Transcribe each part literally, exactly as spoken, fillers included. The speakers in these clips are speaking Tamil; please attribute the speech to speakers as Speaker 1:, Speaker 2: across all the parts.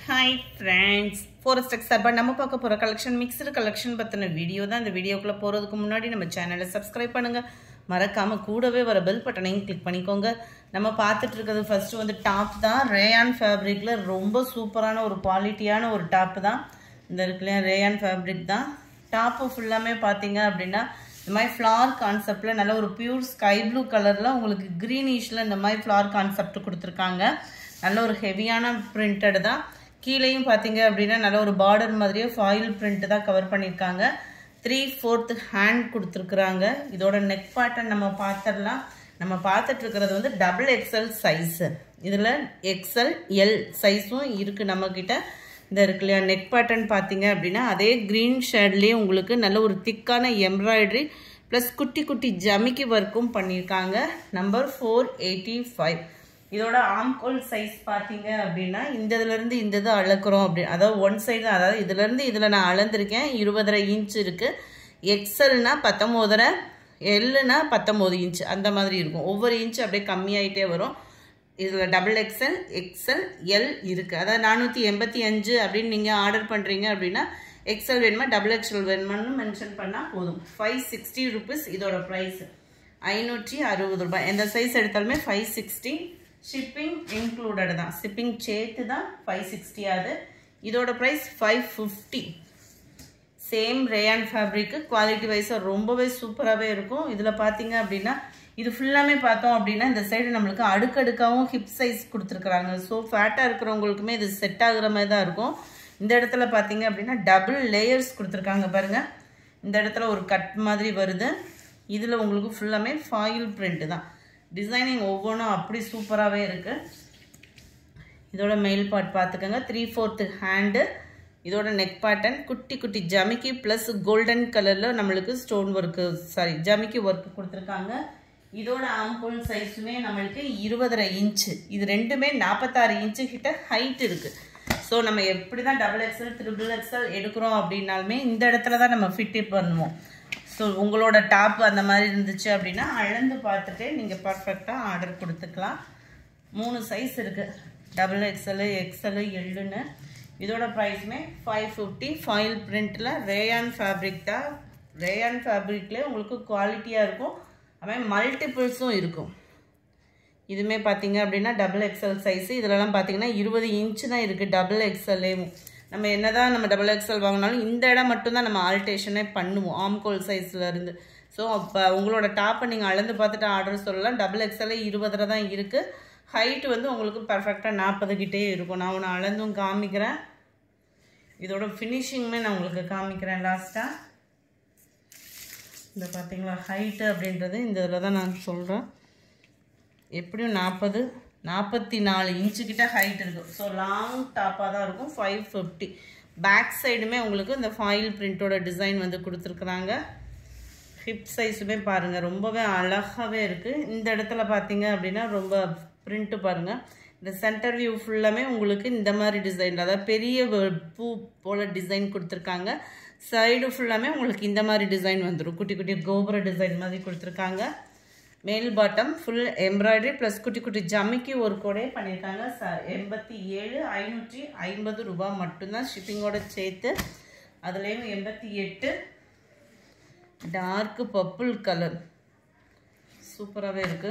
Speaker 1: Hi friends, Forest Exarba நம்ம பார்க்க போற collection mixed collection பத்தின வீடியோ தான். இந்த வீடியோக்குள்ள போறதுக்கு முன்னாடி நம்ம சேனலை subscribe பண்ணுங்க. மறக்காம கூடவே வர பெல் பட்டனையும் கிளிக் பண்ணிக்கோங்க. நம்ம பார்த்துட்டு இருக்கிறது ஃபர்ஸ்ட் வந்து டாப் தான். ரேயான் ஃபேப்ரிக்ல ரொம்ப சூப்பரான ஒரு குவாலிட்டியான ஒரு டாப் தான். இந்த இருக்குல ரேயான் ஃபேப்ரிக் தான். டாப் ஃபுல்லாமே பாத்தீங்க அப்படினா இந்த மாதிரி ஃப்ளவர் கான்செப்ட்ல நல்ல ஒரு பியூர் ஸ்கை ப்ளூ கலர்ல உங்களுக்கு கிரீனிஷ்ல இந்த மாதிரி ஃப்ளவர் கான்செப்ட் கொடுத்திருக்காங்க. நல்ல ஒரு ஹெவியான பிரிண்டட் தான். கீழேயும் பாத்தீங்க அப்படினா நல்ல ஒரு பார்டர் மாதிரியே ஃபாயில் பிரிண்ட் தான் கவர் பண்ணிருக்காங்க. three fourth ஹேண்ட் கொடுத்திருக்காங்க. இதோட நெக் பேட்டர்ன் நம்ம பார்த்தறலாம். நம்ம பார்த்துட்டு இருக்கிறது வந்து டபுள் எக்ஸ்எல் சைஸ். இதுல எக்ஸ்எல் எல் சைஸும் இருக்கு நம்ம கிட்ட. இந்த இருக்குலையா நெக் பேட்டர்ன் பாத்தீங்க அப்படினா அதே கிரீன் ஷேட்லயே உங்களுக்கு நல்ல ஒரு திக்கான எம்ப்ராய்டரி பிளஸ் குட்டி குட்டி ஜமிக்கி வர்க்கும் பண்ணிருக்காங்க. Number four eighty-five. இதோட ஆம்கோல் சைஸ் பாத்தீங்க அப்படின்னா இந்த இதுல இருந்து இந்த இது அளக்குறோம் அப்படி அதாவது ஒன் சைடு அதாவது இதுல இருந்து இதுல நான் அளந்திருக்கேன் இருபதரை இன்ச் இருக்கு. எக்ஸ்எல்னா பத்தொன்பதரை, எல்னா பத்தொன்பது இன்ச் அந்த மாதிரி இருக்கும். ஒவ்வொரு இன்ச் அப்படியே கம்மியாயிட்டே வரும். இதுல டபுள் எக்ஸ்எல் எக்ஸ்எல் எல் இருக்கு. அதாவது நானூத்தி எண்பத்தி அஞ்சு அப்படின்னு நீங்க ஆர்டர் பண்றீங்க அப்படின்னா எக்ஸ்எல் வேணுமா டபுள் எக்ஸ்எல் வேணுமான்னு மென்ஷன் பண்ணா போதும். ஃபைவ் சிக்ஸ்டி ருபீஸ் இதோட பிரைஸ். ஐநூற்றி அறுபது ரூபாய். எந்த சைஸ் எடுத்தாலுமே ஃபைவ் சிக்ஸ்டி. shipping included தான். shipping சேர்த்து தான் five sixty ஆது. இதோட price five fifty. Same rayon fabric quality wise ரொம்பவே சூப்பராகவே இருக்கும். இதில் பார்த்தீங்க அப்படின்னா இது ஃபுல்லாமே பார்த்தோம் அப்படின்னா இந்த சைடு நம்மளுக்கு அடுக்கடுக்காகவும் ஹிப் சைஸ் கொடுத்துருக்குறாங்க. ஸோ ஃபேட்டாக இருக்கிறவங்களுக்குமே இது செட் ஆகுற மாதிரி தான் இருக்கும். இந்த இடத்துல பார்த்தீங்க அப்படின்னா டபுள் லேயர்ஸ் கொடுத்துருக்காங்க பாருங்க. இந்த இடத்துல ஒரு கட் மாதிரி வருது. இதில் உங்களுக்கு ஃபுல்லாமே ஃபாயில் பிரிண்ட் தான். டிசைனிங் ஒவ்வொன்றும் அப்படி சூப்பராகவே இருக்கு. இதோட மெயில் பார்ட் பார்த்துக்கோங்க. Three fourth hand. இதோட நெக் பேட்டர்ன் குட்டி குட்டி ஜமிக்கி பிளஸ் கோல்டன் கலர்ல நம்மளுக்கு ஸ்டோன் ஒர்க்கு சாரி ஜமிக்கி ஒர்க் கொடுத்துருக்காங்க. இதோட ஆம்கோல் சைஸுமே நம்மளுக்கு இருபதரை இன்ச்சு. இது ரெண்டுமே நாற்பத்தாறு இன்ச்சு கிட்ட ஹைட் இருக்கு. ஸோ நம்ம எப்படி தான் டபுள் எக்ஸ்எல் ட்ரிபிள் எக்ஸ்எல் எடுக்கிறோம் அப்படின்னாலுமே இந்த இடத்துல தான் நம்ம ஃபிட் பண்ணுவோம். ஸோ உங்களோட டாப் அந்த மாதிரி இருந்துச்சு அப்படின்னா அளந்து பார்த்துட்டு நீங்கள் பர்ஃபெக்டாக ஆர்டர் கொடுத்துக்கலாம். மூணு சைஸ் இருக்குது. டபுள் எக்ஸ்எல் எக்ஸ்எல் எல்லுன்னு. இதோட ப்ரைஸுமே ஃபைவ் ஃபிஃப்டி. ஃபாயில் பிரிண்டில் ரேயான் ஃபேப்ரிக் தான். ரேயான் ஃபேப்ரிக்லேயே உங்களுக்கு குவாலிட்டியாக இருக்கும். அதுமாதிரி மல்டிபிள்ஸும் இருக்கும். இதுவுமே பார்த்தீங்க அப்படின்னா டபுள் எக்ஸ்எல் சைஸு. இதிலலாம் பார்த்தீங்கன்னா இருபது இன்ச்சு தான் இருக்குது டபுள் எக்ஸ்எல்லேயும். நம்ம என்னதான் நம்ம டபுள் எக்ஸ்எல் வாங்கினாலும் இந்த இடம் மட்டும்தான் நம்ம ஆல்டேஷனே பண்ணுவோம் ஆம்கோல் சைஸ்ல இருந்து. ஸோ அப்போ உங்களோட டாப்பை நீங்கள் அளந்து பார்த்துட்டு ஆர்டர் சொல்லலாம். டபுள் எக்ஸ்எல் இருபதுல தான் இருக்கு. ஹைட் வந்து உங்களுக்கு பர்ஃபெக்டாக நாற்பது கிட்டே இருக்கும். நான் ஒன்று அளந்தும் காமிக்கிறேன். இதோட ஃபினிஷிங்குமே நான் உங்களுக்கு காமிக்கிறேன் லாஸ்ட்டாக. இந்த பார்த்தீங்களா ஹைட்டு அப்படின்றது இந்த இதில் தான் நான் சொல்கிறேன். எப்படியும் நாற்பது நாற்பத்தி நாலு இன்ச்சு கிட்ட ஹைட் இருக்கும். ஸோ லாங் டாப்பாக தான் இருக்கும். Five fifty. பேக் சைடுமே உங்களுக்கு இந்த ஃபாயில் பிரிண்டோட டிசைன் வந்து கொடுத்துருக்குறாங்க. ஹிப் சைஸுமே பாருங்கள் ரொம்பவே அழகாகவே இருக்குது. இந்த இடத்துல பார்த்தீங்க அப்படின்னா ரொம்ப பிரிண்ட்டு பாருங்கள். இந்த சென்டர் வியூ ஃபுல்லாமே உங்களுக்கு இந்த மாதிரி டிசைன் அதாவது பெரிய பூ போல் டிசைன் கொடுத்துருக்காங்க. சைடு ஃபுல்லாமே உங்களுக்கு இந்த மாதிரி டிசைன் வந்துடும். குட்டி குட்டி கோபுர டிசைன் மாதிரி கொடுத்துருக்காங்க. மேல் பாட்டம் ஃபுல் எம்ப்ராய்டரி ப்ளஸ் குட்டி குட்டி ஜமிக்கி ஒரு கோடே பண்ணியிருக்காங்க. ச எண்பத்தி ஏழு ஐநூற்றி ஐம்பது ரூபாய் மட்டும்தான் ஷிப்பிங்கோட சேர்த்து. அதுலேயும் எண்பத்தி எட்டு டார்க் பர்பிள் கலர் சூப்பராகவே இருக்கு.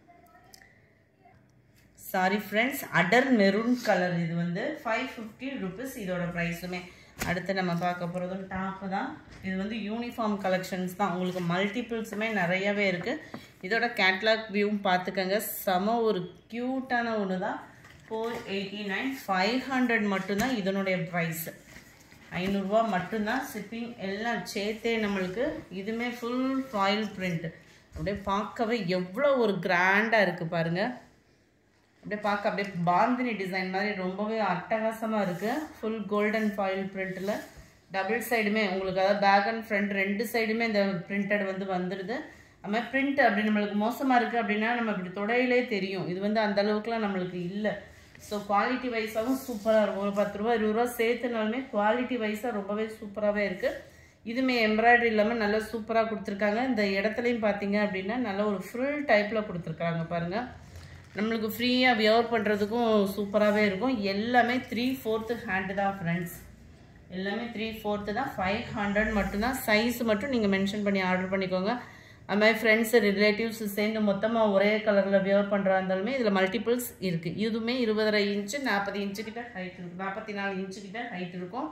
Speaker 1: சாரி ஃப்ரெண்ட்ஸ் அடர் மெரூன் கலர். இது வந்து ஃபைவ் ஃபிஃப்டி ருபீஸ் இதோட ப்ரைஸுமே. அடுத்து நம்ம பார்க்க போகிறதும் டாப்பு தான். இது வந்து யூனிஃபார்ம் கலெக்ஷன்ஸ் தான். உங்களுக்கு மல்டிபிள்ஸுமே நிறையவே இருக்குது. இதோட கேட்லாக் வியூவும் பார்த்துக்கோங்க. செம ஒரு க்யூட்டான ஒன்று தான். Four eighty nine five hundred மட்டும்தான் இதனுடைய ப்ரைஸ். ஐநூறுரூவா மட்டும்தான். ஷிப்பிங் எல்லாம் சேர்த்தே நம்மளுக்கு. இதுவுமே ஃபுல் ஃபாயில் பிரிண்ட். அப்படியே பார்க்கவே எவ்வளோ ஒரு கிராண்டாக இருக்குது பாருங்கள். அப்படியே பார்க்க அப்படியே பாந்தினி டிசைன் மாதிரி ரொம்பவே அட்டகாசமாக இருக்குது. ஃபுல் கோல்டன் ஃபாயில் பிரிண்ட்டில் டபுள் சைடுமே உங்களுக்கு அதாவது பேக் அண்ட் ஃப்ரண்ட் ரெண்டு சைடுமே இந்த பிரிண்டட் வந்து வந்துடுது. அதுமாதிரி பிரிண்ட் அப்படி நம்மளுக்கு மோசமாக இருக்குது அப்படின்னா நம்ம இப்படி தொடையிலே தெரியும். இது வந்து அந்த அளவுக்குலாம் நம்மளுக்கு இல்லை. ஸோ குவாலிட்டி வைஸாகவும் சூப்பராக இருக்கும். ஒரு பத்து ரூபா இருபது ரூபா சேர்த்துனாலுமே குவாலிட்டி வைஸாக ரொம்பவே சூப்பராகவே இருக்குது. இதுவுமே எம்ப்ராய்டரி இல்லாமல் நல்லா சூப்பராக கொடுத்துருக்காங்க. இந்த இடத்துலையும் பார்த்தீங்க அப்படின்னா நல்ல ஒரு ஃபுல் டைப்பில் கொடுத்துருக்காங்க பாருங்கள். நம்மளுக்கு ஃப்ரீயாக வியர் பண்ணுறதுக்கும் சூப்பராகவே இருக்கும். எல்லாமே த்ரீ ஃபோர்த்து ஹேண்டு தான் ஃப்ரெண்ட்ஸ், எல்லாமே த்ரீ ஃபோர்த்து தான். ஃபைவ் ஹண்ட்ரட் மட்டும்தான். சைஸ் மட்டும் நீங்கள் மென்ஷன் பண்ணி ஆர்டர் பண்ணிக்கோங்க. அது மாதிரி ஃப்ரெண்ட்ஸு ரிலேட்டிவ்ஸ் சேர்ந்து மொத்தமாக ஒரே கலரில் வியர் பண்ணுறா இருந்தாலுமே இதில் மல்டிபிள்ஸ் இருக்குது. இதுவுமே இருபதரை இன்ச்சு நாற்பது இன்ச்சு கிட்ட ஹைட் இருக்கும், நாற்பத்தி நாலு இன்ச்சு கிட்ட ஹைட் இருக்கும்.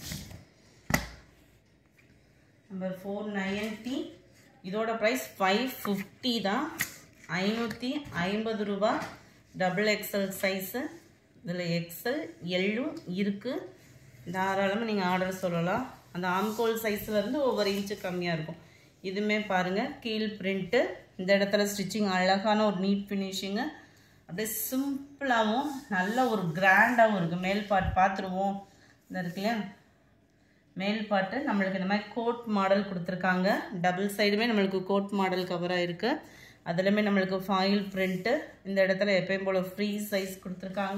Speaker 1: நம்பர் ஃபோர் நைன்ட்டி, இதோட ப்ரைஸ் ஃபைவ் ஃபிஃப்டி தான், ஐநூற்றி ஐம்பது ரூபா. டபுள் எக்ஸல் சைஸு, இதில் எக்ஸல் எல்லும் இருக்குது. தாராளமாக நீங்கள் ஆர்டர் சொல்லலாம். அந்த ஆம்கோல் சைஸ்லேருந்து ஒவ்வொரு இன்ச்சு கம்மியாக இருக்கும். இதுவுமே பாருங்கள் கீழ் பிரிண்ட்டு, இந்த இடத்துல ஸ்டிச்சிங் அழகான ஒரு நீட் ஃபினிஷிங்கு, அப்படியே சிம்பிளாகவும் நல்ல ஒரு கிராண்டாகவும் இருக்குது. மேல் பாட்டு பார்த்துருவோம், இந்த இருக்குல்லையா மேல் பாட்டு நம்மளுக்கு இந்த மாதிரி கோட் மாடல் கொடுத்துருக்காங்க. டபுள் சைடுமே நம்மளுக்கு கோட் மாடல் கவராக இருக்குது. அதுலேயுமே நம்மளுக்கு ஃபாயில் பிரிண்ட்டு, இந்த இடத்துல எப்பயும் போல் ஃப்ரீ சைஸ் கொடுத்துருக்காங்க.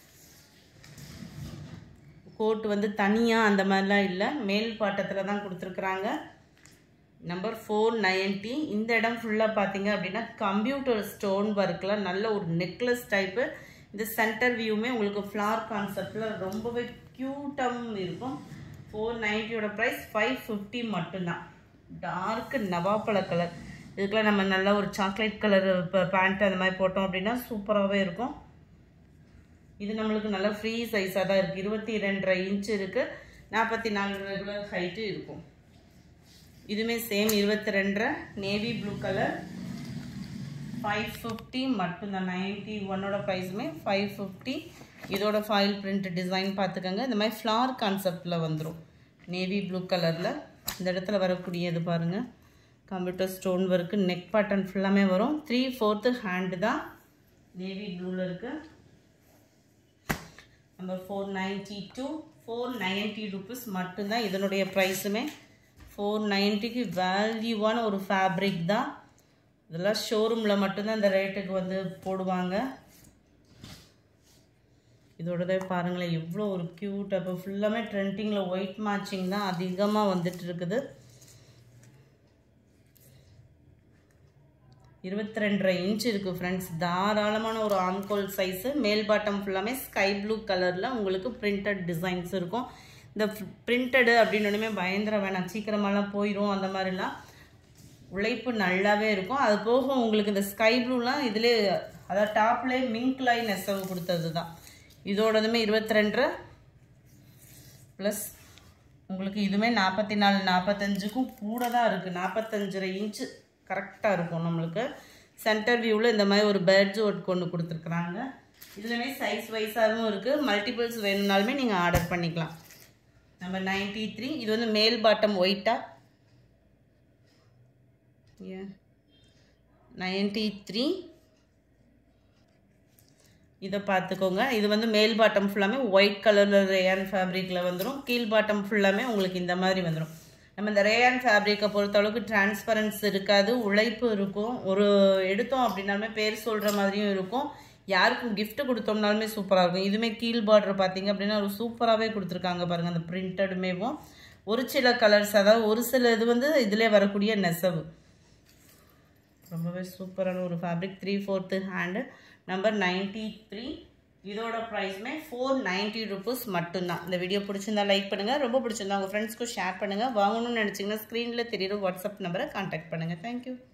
Speaker 1: கோட் வந்து தனியாக அந்த மாதிரிலாம் இல்லை, மேல் பாட்டத்தில் தான் கொடுத்துருக்குறாங்க. நம்பர் ஃபோர் நைன்ட்டி, இந்த இடம் ஃபுல்லாக பார்த்தீங்க அப்படின்னா கம்ப்யூட்டர் ஸ்டோன் ஒர்க்கில் நல்ல ஒரு நெக்லஸ் டைப்பு. இந்த சென்டர் வியூமே உங்களுக்கு ஃப்ளார் கான்செப்டில் ரொம்பவே க்யூட்டாகவும் இருக்கும். ஃபோர் நைன்ட்டியோட ப்ரைஸ் ஃபைவ் ஃபிஃப்டி மட்டும்தான். டார்க்கு நவாப்பழ கலர், இதுக்கெல்லாம் நம்ம நல்லா ஒரு சாக்லேட் கலர் பேண்ட் அந்த மாதிரி போட்டோம் அப்படின்னா சூப்பராகவே இருக்கும். இது நம்மளுக்கு நல்லா ஃப்ரீ சைஸாக தான் இருக்குது. இருபத்தி ரெண்டரை இன்ச்சு இருக்குது, நாற்பத்தி நாலு ரெகுலர் ஹைட்டு இருக்கும். இதுவுமே சேம் இருபத்தி ரெண்டரை navy blue colour, five fifty மட்டும்தான். நைன்ட்டி ஒன்னோட ப்ரைஸுமே ஃபைவ் ஃபிஃப்டி. இதோட ஃபாயில் பிரிண்ட் டிசைன் பார்த்துக்கோங்க. இந்த மாதிரி ஃப்ளார் கான்செப்டில் வந்துடும் நேவி ப்ளூ கலரில். இந்த இடத்துல வரக்கூடியது பாருங்கள் computer stone work, neck pattern ஃபுல்லாமே வரும். த்ரீ ஃபோர்த்து ஹேண்டு தான், நேவி ப்ளூவில் இருக்குது. Number four ninety two, four ninety rupees மட்டும்தான் இதனுடைய ப்ரைஸுமே. ஃபோர் நைன்ட்டிக்கு வேல்யூவான ஒரு ஃபேப்ரிக் தான். இதெல்லாம் ஷோரூமில் மட்டும்தான் இந்த ரேட்டுக்கு வந்து போடுவாங்க. இதோடதே பாருங்களேன் எவ்வளோ ஒரு க்யூட். அப்போ ஃபுல்லாமே ட்ரெண்டிங்கில் ஒயிட் மேட்சிங் தான் அதிகமாக வந்துட்டு இருக்குது. இருபத்தி ரெண்டரை இன்ச் இருக்குது ஃப்ரெண்ட்ஸ். தாராளமான ஒரு ஆம்கோல் சைஸு. மேல் பாட்டம் ஃபுல்லாமே ஸ்கை ப்ளூ கலரில் உங்களுக்கு பிரிண்டட் டிசைன்ஸ் இருக்கும். இந்த பிரிண்டடு அப்படின்னு பயந்துட வேணாம், சீக்கிரமாலாம் போயிடும். அந்த மாதிரிலாம் உழைப்பு நல்லாவே இருக்கும். அது போக உங்களுக்கு இந்த ஸ்கை ப்ளூலாம் இதிலே அதாவது டாப்லேயே மிங்க் லைன் நெசவு கொடுத்தது தான். இதோடதுமே இருபத்தி ரெண்டரை ப்ளஸ் உங்களுக்கு இதுவுமே நாற்பத்தி நாலு நாற்பத்தஞ்சுக்கும் கூட தான் இருக்குது. நாற்பத்தஞ்சரை இன்ச்சு கரெக்டாக இருக்கும் நம்மளுக்கு. சென்டர் வியூவில் இந்த மாதிரி ஒரு பேட்ஜ் ஒர்க் கொண்டு கொடுத்துருக்குறாங்க. இதுலேயுமே சைஸ் வைஸாகவும் இருக்குது. மல்டிபிள்ஸ் வேணும்னாலுமே நீங்கள் ஆர்டர் பண்ணிக்கலாம். நம்பர் நைன்ட்டி த்ரீ, இது வந்து மேல் பாட்டம் ஒயிட்டா நைன்ட்டி த்ரீ. இதை பார்த்துக்கோங்க. இது வந்து மேல் பாட்டம் ஃபுல்லாமே ஒயிட் கலரில் ரேயான் ஃபேப்ரிக்கில் வந்துடும். கீழ் பாட்டம் ஃபுல்லாமே உங்களுக்கு இந்த மாதிரி வந்துடும். நம்ம இந்த ரேயான் ஃபேப்ரிக்கை பொறுத்த அளவுக்கு டிரான்ஸ்பரன்ஸ் இருக்காது, உழைப்பு இருக்கும். ஒரு எடுத்தோம் அப்படின்னாலுமே பேர் சொல்கிற மாதிரியும் இருக்கும். யாருக்கும் கிஃப்ட் கொடுத்தோம்னாலுமே சூப்பராக இருக்கும். இதுவுமே கீழ் பார்டர் பார்த்தீங்க அப்படின்னா ஒரு சூப்பராகவே கொடுத்துருக்காங்க பாருங்கள். அந்த பிரிண்டடுமேவும் ஒரு சில கலர்ஸ், அதாவது ஒரு சில இது வந்து இதிலே வரக்கூடிய நெசவு ரொம்பவே சூப்பரான ஒரு fabric. Three fourth hand. Number ninety three, இதோட ப்ரைஸ்மே ஃபோர் நைன்ட்டி ருபீஸ் மட்டும்தான். இந்த வீடியோ பிடிச்சிருந்தா லைக் பண்ணுங்கள், ரொம்ப பிடிச்சிருந்தா உங்கள் ஃப்ரெண்ட்ஸ்க்கும் ஷேர் பண்ணுங்கள். வாங்கணும்னு நினச்சிங்கன்னா ஸ்க்ரீனில் தெரியுற வாட்ஸ்அப் நம்பரை கான்டாக்ட் பண்ணுங்கள். தேங்க்யூ.